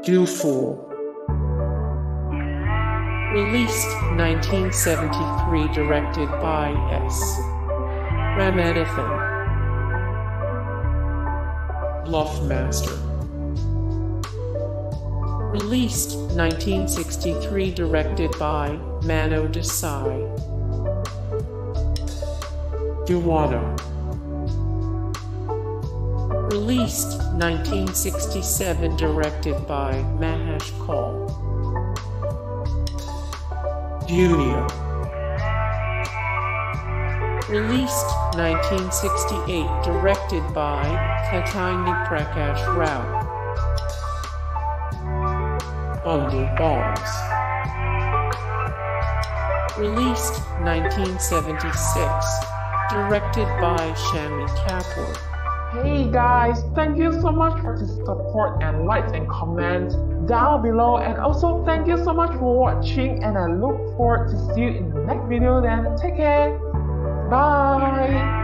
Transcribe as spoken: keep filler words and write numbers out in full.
Do Fool. Released nineteen seventy-three, directed by S. Ramanathan. Bluffmaster. Released nineteen sixty-three, directed by Mano Desai. Dewada. Released nineteen sixty-seven, directed by Mahesh Kaul. Dunia. Released nineteen sixty-eight, directed by Kaitani Prakash Rao. Bundle Balls. Released nineteen seventy-six, directed by Shami Kapoor. Hey guys, thank you so much for the support and likes and comments down below, and also thank you so much for watching, and I look forward to see you in the next video. Then take care, bye.